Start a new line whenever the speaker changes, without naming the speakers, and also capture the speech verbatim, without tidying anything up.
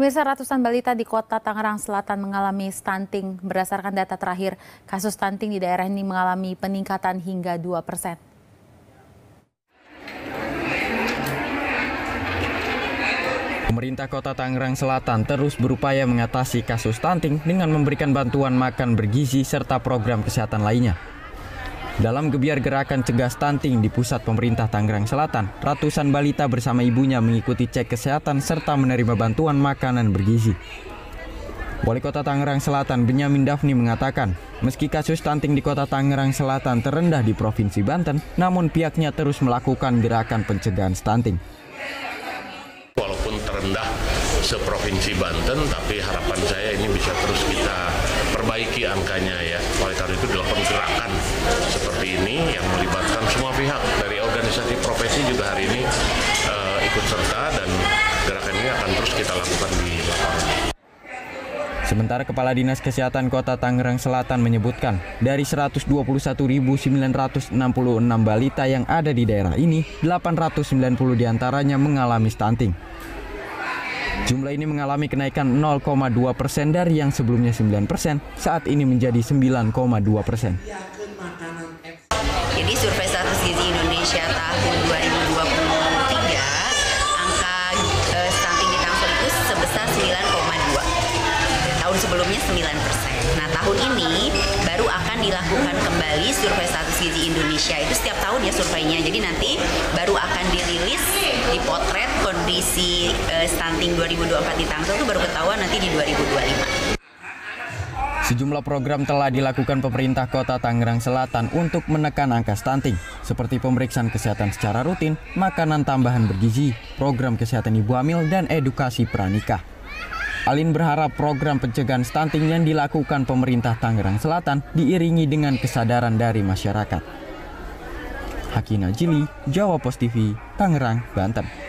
Pemirsa, ratusan balita di kota Tangerang Selatan mengalami stunting. Berdasarkan data terakhir, kasus stunting di daerah ini mengalami peningkatan hingga dua persen.
Pemerintah Kota Tangerang Selatan terus berupaya mengatasi kasus stunting dengan memberikan bantuan makan bergizi serta program kesehatan lainnya. Dalam gebiar gerakan cegah stunting di pusat pemerintah Tangerang Selatan, ratusan balita bersama ibunya mengikuti cek kesehatan serta menerima bantuan makanan bergizi. Wali Kota Tangerang Selatan Benyamin Daphni mengatakan, meski kasus stunting di Kota Tangerang Selatan terendah di Provinsi Banten, namun pihaknya terus melakukan gerakan pencegahan stunting.
Walaupun terendah seprovinsi Banten, tapi harapan saya ini bisa terus kita perbaiki angkanya ya. Oleh karena itu dilakukan gerakan seperti ini yang melibatkan semua pihak. Dari organisasi profesi juga hari ini uh, ikut serta dan gerakan ini akan terus kita lakukan di lapangan.
Sementara Kepala Dinas Kesehatan Kota Tangerang Selatan menyebutkan, dari seratus dua puluh satu ribu sembilan ratus enam puluh enam balita yang ada di daerah ini, delapan ratus sembilan puluh diantaranya mengalami stunting. Jumlah ini mengalami kenaikan nol koma dua persen dari yang sebelumnya sembilan persen, saat ini menjadi sembilan koma dua persen.
Jadi survei status gizi Indonesia tahun dua ribu dua puluh tiga, angka uh, stunting di Tangsel itu sebesar sembilan koma dua. Tahun sebelumnya sembilan persen. Nah, tahun ini baru akan dilakukan kembali survei status gizi Indonesia. Itu setiap tahun ya surveinya. Jadi nanti baru akan dirilis, dipotret kondisi uh, stunting dua ribu dua puluh empat di Tangsel itu baru ketahuan nanti di dua ribu dua puluh lima.
Sejumlah program telah dilakukan pemerintah Kota Tangerang Selatan untuk menekan angka stunting, seperti pemeriksaan kesehatan secara rutin, makanan tambahan bergizi, program kesehatan ibu hamil, dan edukasi pranikah. Alin berharap program pencegahan stunting yang dilakukan pemerintah Tangerang Selatan diiringi dengan kesadaran dari masyarakat. Hakina Jili, Jawa Post T V, Tangerang, Banten.